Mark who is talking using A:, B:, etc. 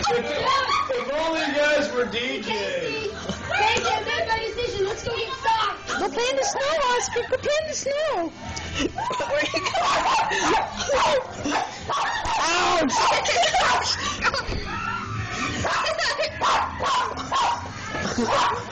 A: If only you guys were DJs.
B: Casey, I made my decision. Let's go get socks.
C: Go play in the snow, Oscar. Go play in the snow.
D: Where you going? Ouch!